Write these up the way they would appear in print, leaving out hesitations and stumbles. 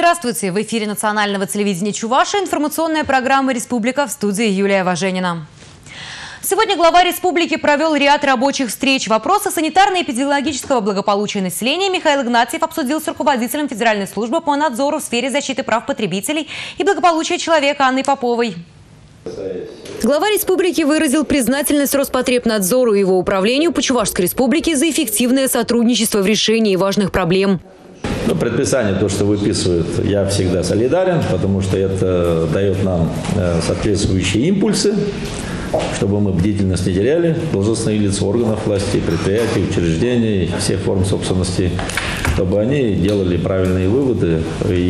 Здравствуйте! В эфире национального телевидения Чувашия информационная программа «Республика», в студии Юлия Важенина. Сегодня глава республики провел ряд рабочих встреч. Вопросы санитарно-эпидемиологического благополучия населения Михаил Игнатьев обсудил с руководителем Федеральной службы по надзору в сфере защиты прав потребителей и благополучия человека Анной Поповой. Глава республики выразил признательность Роспотребнадзору и его управлению по Чувашской республике за эффективное сотрудничество в решении важных проблем. Предписание, то, что выписывают, я всегда солидарен, потому что это дает нам соответствующие импульсы, чтобы мы бдительность не теряли, должностные лица органов власти, предприятий, учреждений, всех форм собственности, чтобы они делали правильные выводы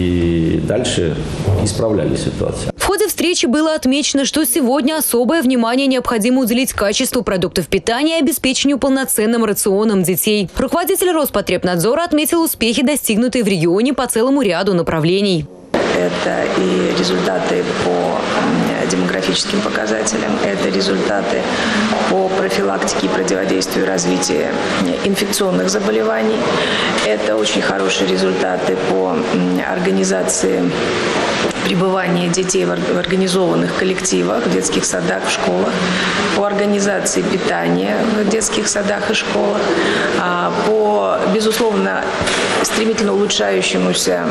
и дальше исправляли ситуацию. В ходе встречи было отмечено, что сегодня особое внимание необходимо уделить качеству продуктов питания и обеспечению полноценным рационом детей. Руководитель Роспотребнадзора отметил успехи, достигнутые в регионе по целому ряду направлений. Это и результаты по демографическим показателям, это результаты по профилактике и противодействию развитию инфекционных заболеваний, это очень хорошие результаты по организации пребывания детей в организованных коллективах, в детских садах, в школах, по организации питания в детских садах и школах, по, безусловно, стремительно улучшающемуся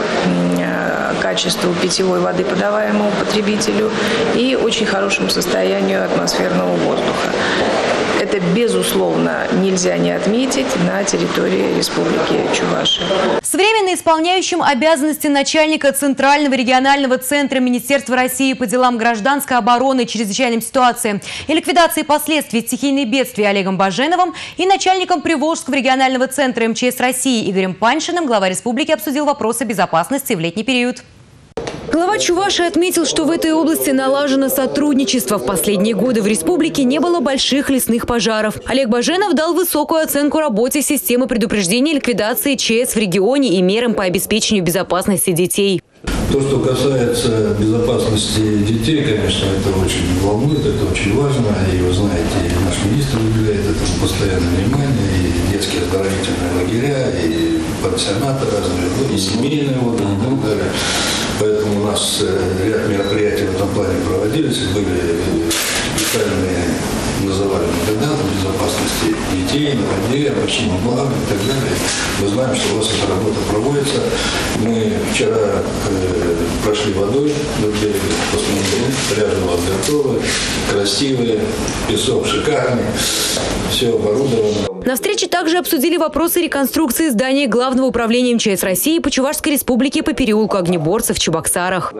качеству питьевой воды, подаваемому потребителю, и очень хорошему состоянию атмосферного воздуха. Это, безусловно, нельзя не отметить на территории Республики Чувашия. С временно исполняющим обязанности начальника Центрального регионального центра Министерства России по делам гражданской обороны и чрезвычайным ситуациям и ликвидации последствий стихийных бедствий Олегом Баженовым и начальником Приволжского регионального центра МЧС России Игорем Паньшиным глава республики обсудил вопросы безопасности в летний период. Глава Чувашии отметил, что в этой области налажено сотрудничество. В последние годы в республике не было больших лесных пожаров. Олег Баженов дал высокую оценку работе системы предупреждения и ликвидации ЧС в регионе и мерам по обеспечению безопасности детей. То, что касается безопасности детей, конечно, это очень волнует, это очень важно. И вы знаете, и наш министр уделяет этому постоянное внимание, и детские оздоровительные лагеря, и пансионаты разные, и семейные отдых и так далее. Поэтому у нас ряд мероприятий в этом плане проводились, были специальные, называли координаты безопасности детей, на воде, обращения блага и так далее. Мы знаем, что у вас эта работа проводится. Мы вчера прошли водой до берега, посмотрели, пляжи у вас готовы, красивые, песок шикарный, все оборудовано. На встрече также обсудили вопросы реконструкции здания Главного управления МЧС России по Чувашской республике по переулку Огнеборцев в Чебоксарах.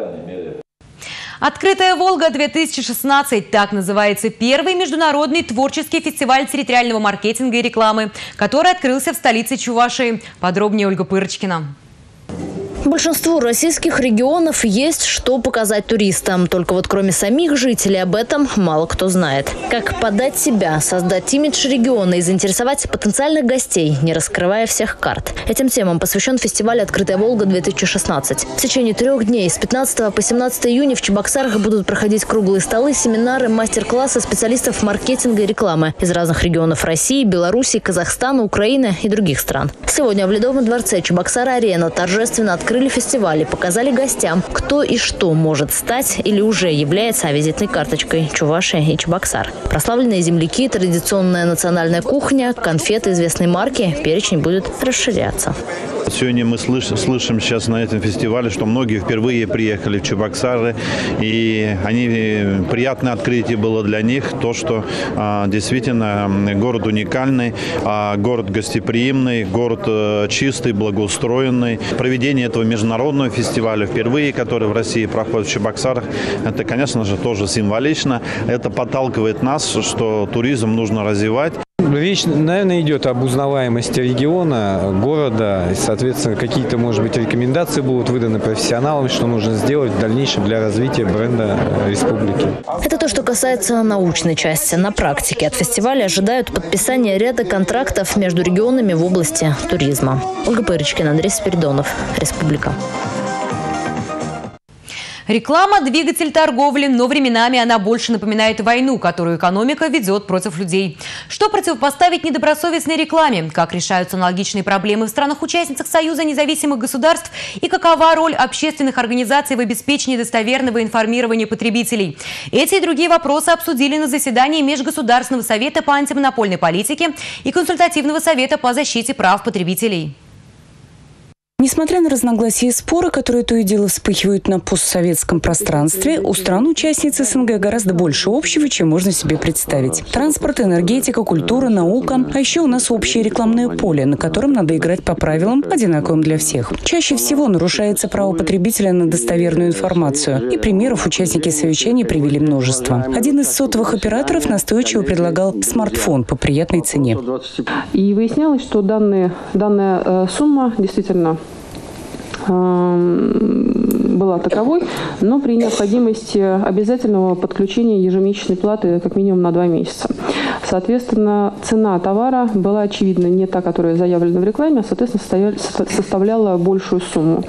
«Открытая Волга-2016» – так называется первый международный творческий фестиваль территориального маркетинга и рекламы, который открылся в столице Чувашии. Подробнее Ольга Пырочкина. Большинству российских регионов есть что показать туристам. Только вот кроме самих жителей об этом мало кто знает. Как подать себя, создать имидж региона и заинтересовать потенциальных гостей, не раскрывая всех карт. Этим темам посвящен фестиваль «Открытая Волга-2016». В течение 3 дней с 15 по 17 июня в Чебоксарах будут проходить круглые столы, семинары, мастер-классы специалистов маркетинга и рекламы из разных регионов России, Беларуси, Казахстана, Украины и других стран. Сегодня в Ледовом дворце Чебоксары-Арена торжественно открыли фестиваль и показали гостям, кто и что может стать или уже является визитной карточкой Чувашии и Чебоксар. Прославленные земляки, традиционная национальная кухня, конфеты известной марки. Перечень будет расширяться. Сегодня мы слышим сейчас на этом фестивале, что многие впервые приехали в Чебоксары, и приятное открытие было для них, то, что действительно город уникальный, город гостеприимный, город чистый, благоустроенный. Проведение этого международного фестиваля впервые, который в России проходит в Чебоксарах, это, конечно же, тоже символично. Это подталкивает нас, что туризм нужно развивать. Речь, наверное, идет об узнаваемости региона, города. Соответственно, какие-то, может быть, рекомендации будут выданы профессионалам, что нужно сделать в дальнейшем для развития бренда республики. Это то, что касается научной части. На практике от фестиваля ожидают подписания ряда контрактов между регионами в области туризма. Ольга Пырочкина, Андрей Спиридонов, Республика. Реклама – двигатель торговли, но временами она больше напоминает войну, которую экономика ведет против людей. Что противопоставить недобросовестной рекламе? Как решаются аналогичные проблемы в странах-участницах Союза независимых государств? И какова роль общественных организаций в обеспечении достоверного информирования потребителей? Эти и другие вопросы обсудили на заседании Межгосударственного совета по антимонопольной политике и Консультативного совета по защите прав потребителей. Несмотря на разногласия и споры, которые то и дело вспыхивают на постсоветском пространстве, у стран-участниц СНГ гораздо больше общего, чем можно себе представить. Транспорт, энергетика, культура, наука. А еще у нас общее рекламное поле, на котором надо играть по правилам, одинаковым для всех. Чаще всего нарушается право потребителя на достоверную информацию. И примеров участники совещания привели множество. Один из сотовых операторов настойчиво предлагал смартфон по приятной цене. И выяснялось, что данная сумма действительно была таковой, но при необходимости обязательного подключения ежемесячной платы как минимум на 2 месяца. Соответственно, цена товара была, очевидно, не та, которая заявлена в рекламе, а, соответственно, составляла большую сумму.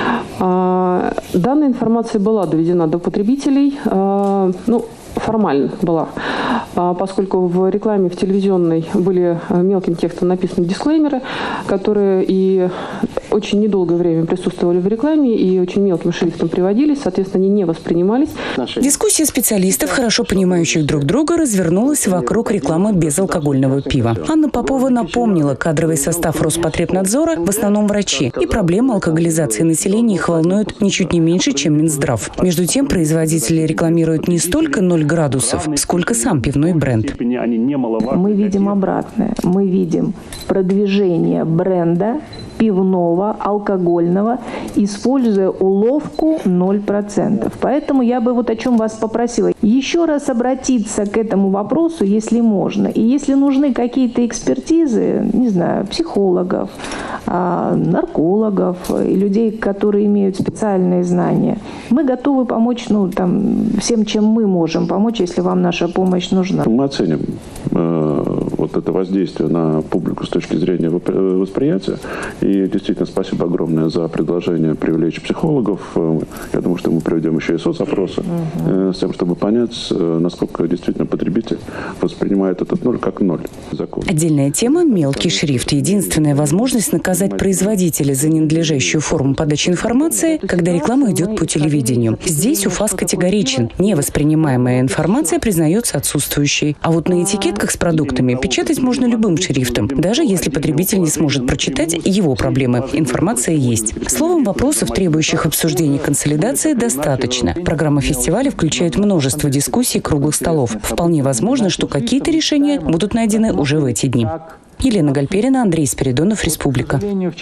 Данная информация была доведена до потребителей, формально была, поскольку в рекламе, в телевизионной были мелким текстом написаны дисклеймеры, которые и очень недолгое время присутствовали в рекламе и очень мелким шрифтом приводились, соответственно, они не воспринимались. Дискуссия специалистов, хорошо понимающих друг друга, развернулась вокруг рекламы безалкогольного пива. Анна Попова напомнила, кадровый состав Роспотребнадзора в основном врачи, и проблема алкоголизации населения их волнует ничуть не меньше, чем Минздрав. Между тем, производители рекламируют не столько 0 градусов, сколько сам пивной бренд. Мы видим обратное. Мы видим продвижение бренда пивного, алкогольного, используя уловку 0%. Поэтому я бы вот о чем вас попросила. Еще раз обратиться к этому вопросу, если можно. И если нужны какие-то экспертизы, не знаю, психологов, наркологов, и людей, которые имеют специальные знания, мы готовы помочь, всем, чем мы можем помочь, если вам наша помощь нужна. Мы оценим вот это воздействие на публику с точки зрения восприятия. И действительно, спасибо огромное за предложение привлечь психологов. Я думаю, что мы проведем еще и соцопросы, с тем, чтобы понять, насколько действительно потребитель воспринимает этот 0 как 0. Закон. Отдельная тема – мелкий шрифт. Единственная возможность наказать производителя за ненадлежащую форму подачи информации, когда реклама идет по телевидению. Здесь УФАС категоричен. Невоспринимаемая информация признается отсутствующей. А вот на этикетках с продуктами печатать можно любым шрифтом, даже если потребитель не сможет прочитать его проблемы. Информация есть. Словом, вопросов, требующих обсуждения консолидации, достаточно. Программа фестиваля включает множество дискуссий и круглых столов. Вполне возможно, что какие-то решения будут найдены уже в эти дни. Елена Гальперина, Андрей Спиридонов, Республика.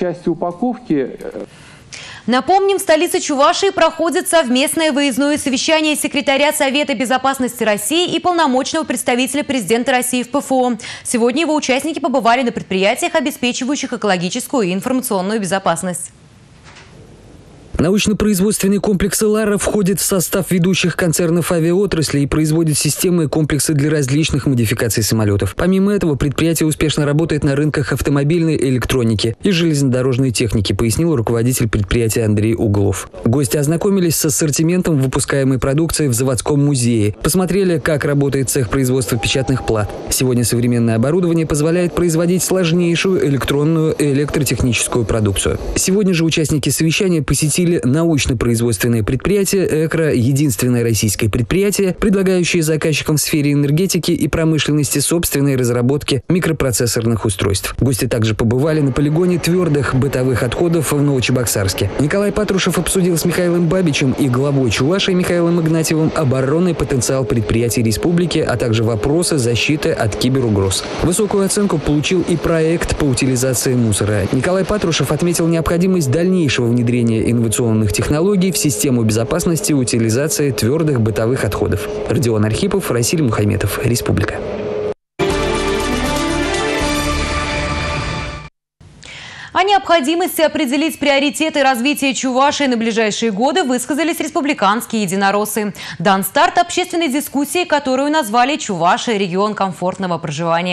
Напомним, в столице Чувашии проходит совместное выездное совещание секретаря Совета безопасности России и полномочного представителя президента России в ПФО. Сегодня его участники побывали на предприятиях, обеспечивающих экологическую и информационную безопасность. Научно-производственный комплекс «Элара» входит в состав ведущих концернов авиаотрасли и производит системы и комплексы для различных модификаций самолетов. Помимо этого, предприятие успешно работает на рынках автомобильной электроники и железнодорожной техники, пояснил руководитель предприятия Андрей Углов. Гости ознакомились с ассортиментом выпускаемой продукции в заводском музее. Посмотрели, как работает цех производства печатных плат. Сегодня современное оборудование позволяет производить сложнейшую электронную и электротехническую продукцию. Сегодня же участники совещания посетили научно-производственное предприятие «Экро», единственное российское предприятие, предлагающее заказчикам в сфере энергетики и промышленности собственные разработки микропроцессорных устройств. Гости также побывали на полигоне твердых бытовых отходов в Новочебоксарске. Николай Патрушев обсудил с Михаилом Бабичем и главой Чувашии Михаилом Игнатьевым оборонный потенциал предприятий республики, а также вопросы защиты от киберугроз. Высокую оценку получил и проект по утилизации мусора. Николай Патрушев отметил необходимость дальнейшего внедрения инновационных технологий в систему безопасности и утилизации твердых бытовых отходов. Родион Архипов, Расиль Мухаметов, Республика. О необходимости определить приоритеты развития Чувашии на ближайшие годы высказались республиканские единороссы. Дан старт общественной дискуссии, которую назвали «Чувашия – регион комфортного проживания».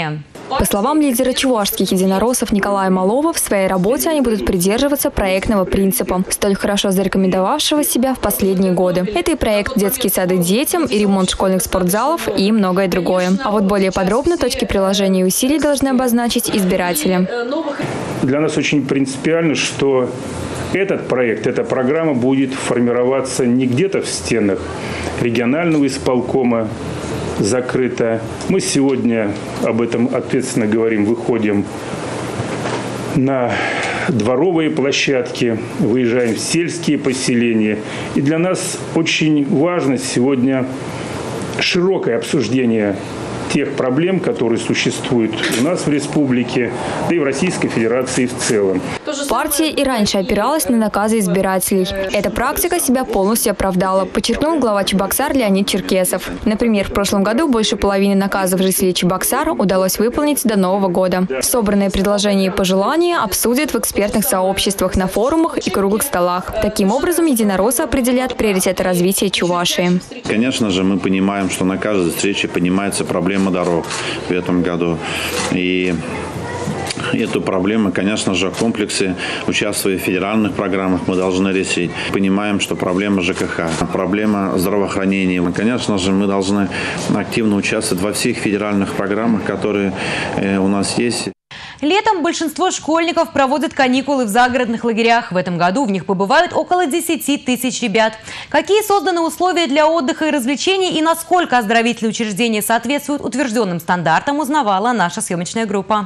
По словам лидера чувашских единороссов Николая Малова, в своей работе они будут придерживаться проектного принципа, столь хорошо зарекомендовавшего себя в последние годы. Это и проект «Детские сады детям», и ремонт школьных спортзалов, и многое другое. А вот более подробно точки приложения и усилий должны обозначить избиратели. Для нас очень принципиально, что этот проект, эта программа будет формироваться не где-то в стенах регионального исполкома, закрыто. Мы сегодня об этом ответственно говорим, выходим на дворовые площадки, выезжаем в сельские поселения. И для нас очень важно сегодня широкое обсуждение тех проблем, которые существуют у нас в республике, да и в Российской Федерации в целом. Партия и раньше опиралась на наказы избирателей. Эта практика себя полностью оправдала, подчеркнул глава Чебоксар Леонид Черкесов. Например, в прошлом году больше половины наказов жителей Чебоксара удалось выполнить до Нового года. Собранные предложения и пожелания обсудят в экспертных сообществах, на форумах и круглых столах. Таким образом, единороссы определят приоритеты развития Чувашии. Конечно же, мы понимаем, что на каждой встрече поднимается проблема дорог в этом году. И эту проблему, конечно же, в комплексе, участвуя в федеральных программах, мы должны решить. Понимаем, что проблема ЖКХ, проблема здравоохранения. Конечно же, мы должны активно участвовать во всех федеральных программах, которые у нас есть. Летом большинство школьников проводят каникулы в загородных лагерях. В этом году в них побывают около 10 тысяч ребят. Какие созданы условия для отдыха и развлечений и насколько оздоровительные учреждения соответствуют утвержденным стандартам, узнавала наша съемочная группа.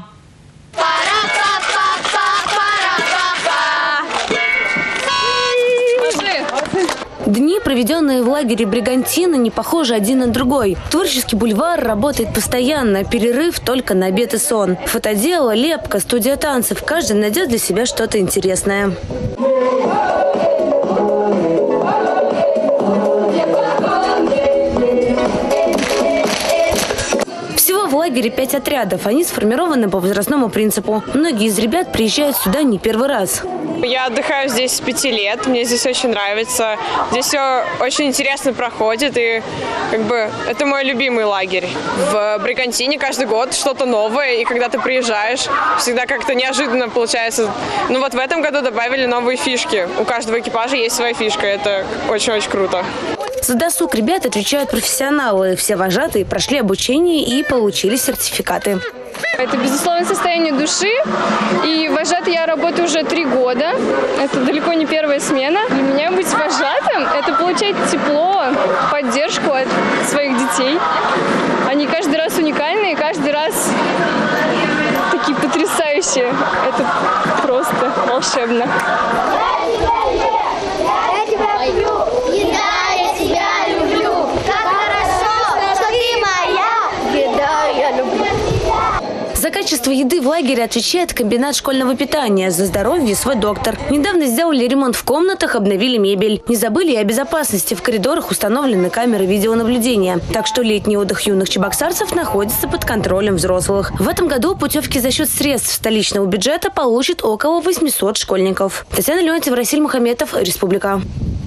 Дни, проведенные в лагере Бригантина, не похожи один на другой. Творческий бульвар работает постоянно, перерыв только на обед и сон. Фотодело, лепка, студия танцев. Каждый найдет для себя что-то интересное. Всего в лагере 5 отрядов. Они сформированы по возрастному принципу. Многие из ребят приезжают сюда не первый раз. Я отдыхаю здесь с 5 лет, мне здесь очень нравится. Здесь все очень интересно проходит, и это мой любимый лагерь. В Бригантине каждый год что-то новое, и когда ты приезжаешь, всегда как-то неожиданно получается. Ну вот в этом году добавили новые фишки. У каждого экипажа есть своя фишка, это очень-очень круто. За досуг ребят отвечают профессионалы. Все вожатые прошли обучение и получили сертификаты. Это, безусловно, состояние души. И вожатой я работаю уже 3 года. Это далеко не первая смена. Для меня быть вожатым – это получать тепло, поддержку от своих детей. Они каждый раз уникальные, каждый раз такие потрясающие. Это просто волшебно. Я тебя люблю. Еда, я тебя люблю. Как хорошо, что ты моя. Еда, я люблю. За качество еды в лагере отвечает комбинат школьного питания. За здоровье свой доктор. Недавно сделали ремонт в комнатах, обновили мебель. Не забыли и о безопасности. В коридорах установлены камеры видеонаблюдения. Так что летний отдых юных чебоксарцев находится под контролем взрослых. В этом году путевки за счет средств столичного бюджета получат около 800 школьников. Татьяна Леонтьева, Расиль Мухаметов, Республика.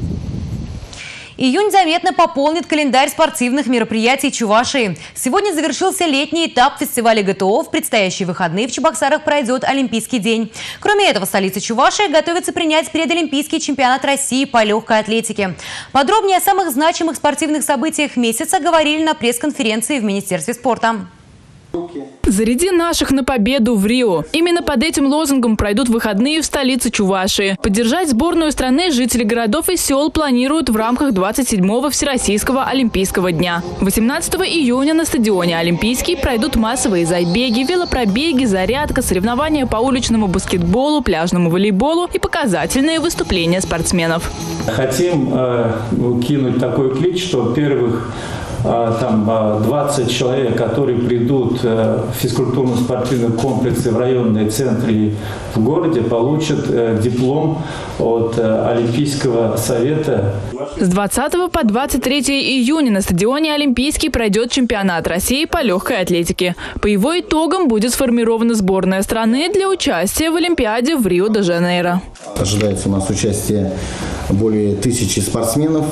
Июнь заметно пополнит календарь спортивных мероприятий Чувашии. Сегодня завершился летний этап фестиваля ГТО. В предстоящие выходные в Чебоксарах пройдет Олимпийский день. Кроме этого, столица Чувашии готовится принять предолимпийский чемпионат России по легкой атлетике. Подробнее о самых значимых спортивных событиях месяца говорили на пресс-конференции в Министерстве спорта. «Заряди наших на победу в Рио». Именно под этим лозунгом пройдут выходные в столице Чувашии. Поддержать сборную страны жители городов и сел планируют в рамках 27-го Всероссийского Олимпийского дня. 18 июня на стадионе Олимпийский пройдут массовые забеги, велопробеги, зарядка, соревнования по уличному баскетболу, пляжному волейболу и показательные выступления спортсменов. Хотим кинуть такой клич, что первых 20 человек, которые придут в физкультурно-спортивные комплексы в районные центры и в городе, получат диплом от Олимпийского совета. С 20 по 23 июня на стадионе Олимпийский пройдет чемпионат России по легкой атлетике. По его итогам будет сформирована сборная страны для участия в Олимпиаде в Рио-де-Жанейро. Ожидается у нас участие более 1000 спортсменов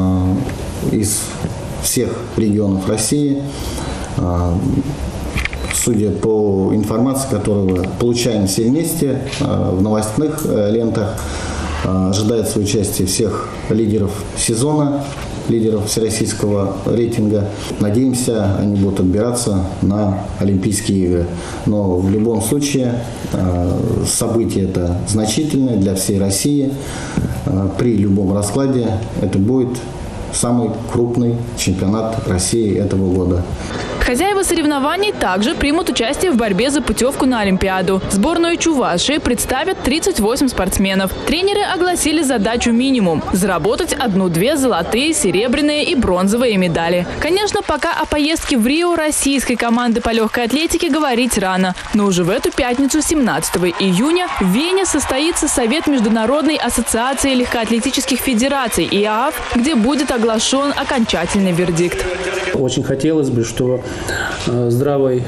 из всех регионов России. судя по информации, которую мы получаем все вместе в новостных лентах, ожидается участие всех лидеров сезона, лидеров всероссийского рейтинга. Надеемся, они будут отбираться на Олимпийские игры. Но в любом случае событие это значительное для всей России. При любом раскладе это будет самый крупный чемпионат России этого года. Хозяева соревнований также примут участие в борьбе за путевку на Олимпиаду. Сборную Чувашии представят 38 спортсменов. Тренеры огласили задачу минимум – заработать 1-2 золотые, серебряные и бронзовые медали. Конечно, пока о поездке в Рио российской команды по легкой атлетике говорить рано. Но уже в эту пятницу, 17 июня, в Вене состоится Совет Международной ассоциации легкоатлетических федераций ИААФ, где будет оглашен окончательный вердикт. Очень хотелось бы, что здравые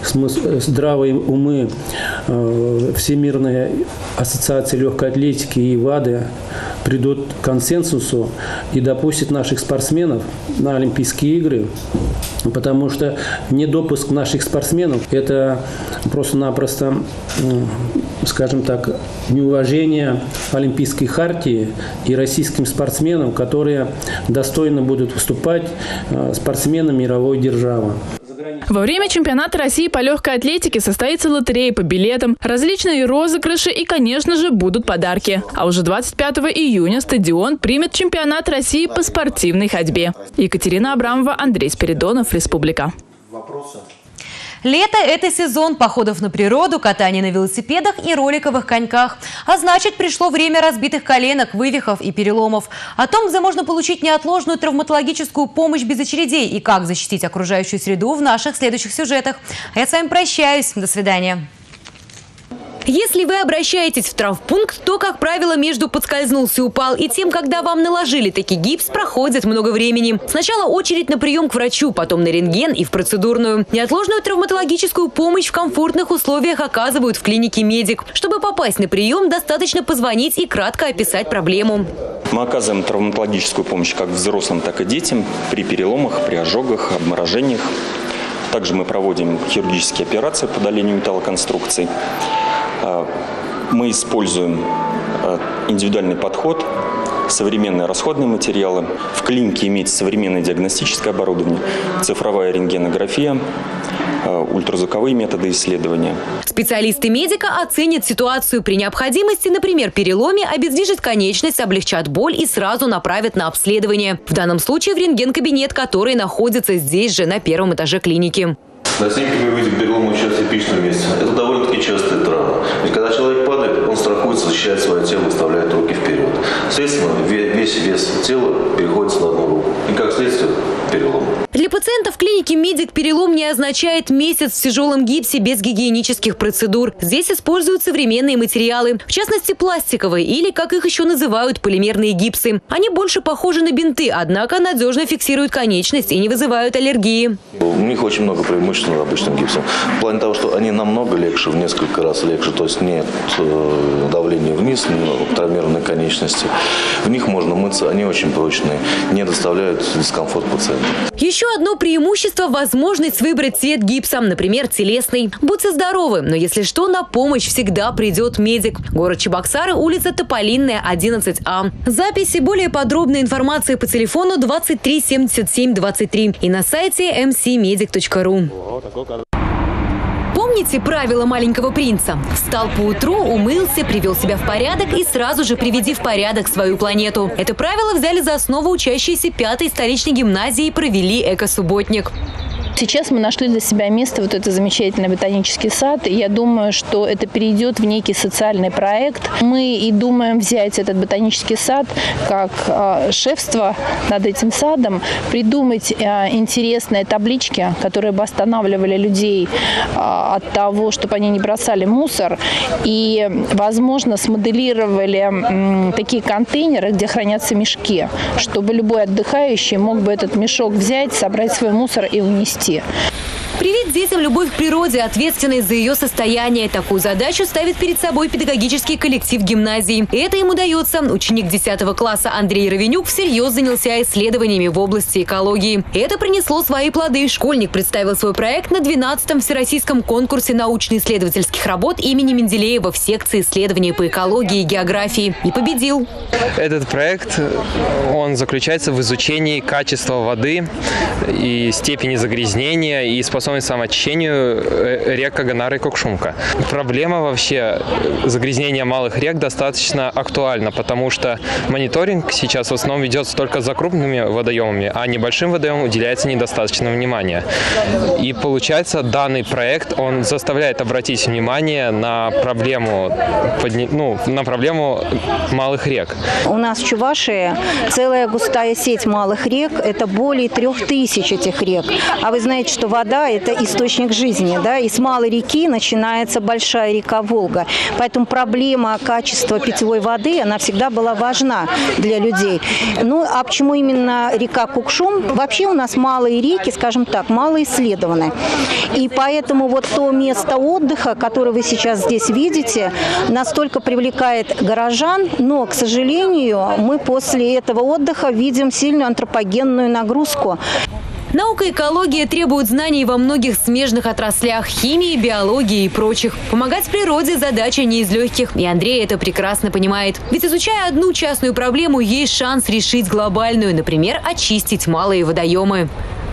умы Всемирной ассоциации легкой атлетики и ВАДА придут к консенсусу и допустят наших спортсменов на Олимпийские игры. Потому что недопуск наших спортсменов – это просто-напросто, скажем так, неуважение Олимпийской хартии и российским спортсменам, которые достойно будут выступать спортсменами мировой державы. Во время чемпионата России по легкой атлетике состоится лотерея по билетам, различные розыгрыши и, конечно же, будут подарки. А уже 25 июня стадион примет чемпионат России по спортивной ходьбе. Екатерина Абрамова, Андрей Спиридонов, Республика. Лето – это сезон походов на природу, катания на велосипедах и роликовых коньках. А значит, пришло время разбитых коленок, вывихов и переломов. О том, где можно получить неотложную травматологическую помощь без очередей и как защитить окружающую среду, в наших следующих сюжетах. А я с вами прощаюсь. До свидания. Если вы обращаетесь в травмпункт, то, как правило, между «подскользнулся и упал» и тем, когда вам наложили таки гипс, проходит много времени. Сначала очередь на прием к врачу, потом на рентген и в процедурную. Неотложную травматологическую помощь в комфортных условиях оказывают в клинике «Медик». Чтобы попасть на прием, достаточно позвонить и кратко описать проблему. Мы оказываем травматологическую помощь как взрослым, так и детям при переломах, при ожогах, обморожениях. Также мы проводим хирургические операции по удалению металлоконструкций. Мы используем индивидуальный подход, современные расходные материалы. В клинике имеется современное диагностическое оборудование, цифровая рентгенография, ультразвуковые методы исследования. Специалисты медика оценят ситуацию при необходимости, например, переломе, обездвижат конечность, облегчат боль и сразу направят на обследование. В данном случае в рентген-кабинет, который находится здесь же, на первом этаже клиники. На снимке мы видим перелом участочном месте. Это довольно-таки частая травма. Ведь когда человек падает, он страхуется, защищает свое тело, выставляет руки вперед. Соответственно, весь вес тела переходит на одну руку. И как следствие перелом. Для пациентов клиники «Медик» перелом не означает месяц в тяжелом гипсе без гигиенических процедур. Здесь используют современные материалы, в частности пластиковые или, как их еще называют, полимерные гипсы. Они больше похожи на бинты, однако надежно фиксируют конечность и не вызывают аллергии. У них очень много преимуществ над обычным гипсом. В плане того, что они намного легче, в несколько раз легче, то есть нет давления вниз, травмированной конечности. В них можно мыться, они очень прочные, не доставляют дискомфорт пациенту. Еще одно преимущество – возможность выбрать цвет гипса, например, телесный. Будьте здоровы, но если что, на помощь всегда придет «Медик». Город Чебоксары, улица Тополинная, 11А. Записи, более подробная информация по телефону 23 77 23 и на сайте mcmedic.ru. Помните правила «Маленького принца»? Встал поутру, умылся, привел себя в порядок и сразу же приведи в порядок свою планету. Это правило взяли за основу учащиеся 5-й столичной гимназии и провели эко-субботник. Сейчас мы нашли для себя место, вот это замечательный ботанический сад. И я думаю, что это перейдет в некий социальный проект. Мы и думаем взять этот ботанический сад как шефство над этим садом, придумать интересные таблички, которые бы останавливали людей от того, чтобы они не бросали мусор. И, возможно, смоделировали такие контейнеры, где хранятся мешки, чтобы любой отдыхающий мог бы этот мешок взять, собрать свой мусор и унести. Привить детям любовь к природе, ответственность за ее состояние. Такую задачу ставит перед собой педагогический коллектив гимназии. И это им удается. Ученик 10 класса Андрей Равенюк всерьез занялся исследованиями в области экологии. Это принесло свои плоды. Школьник представил свой проект на 12-м Всероссийском конкурсе научно-исследовательских работ имени Менделеева в секции исследований по экологии и географии. И победил. Этот проект, он заключается в изучении качества воды и степени загрязнения и способности к самоочищению рек Каганара и Кукшумка. Проблема вообще загрязнения малых рек достаточно актуальна, потому что мониторинг сейчас в основном ведется только за крупными водоемами, а небольшим водоемам уделяется недостаточно внимания. И получается, данный проект, он заставляет обратить внимание на проблему, малых рек. У нас в Чувашии целая густая сеть малых рек, это более 3000 этих рек. А вы знаете, что вода – это источник жизни, да, и с малой реки начинается большая река Волга. Поэтому проблема качества питьевой воды, она всегда была важна для людей. Ну, а почему именно река Кукшум? Вообще у нас малые реки, скажем так, мало исследованы. И поэтому вот то место отдыха, которое вы сейчас здесь видите, настолько привлекает горожан, но, к сожалению, мы после этого отдыха видим сильную антропогенную нагрузку. Наука и экология требуют знаний во многих смежных отраслях – химии, биологии и прочих. Помогать природе – задача не из легких. И Андрей это прекрасно понимает. Ведь изучая одну частную проблему, есть шанс решить глобальную. Например, очистить малые водоемы.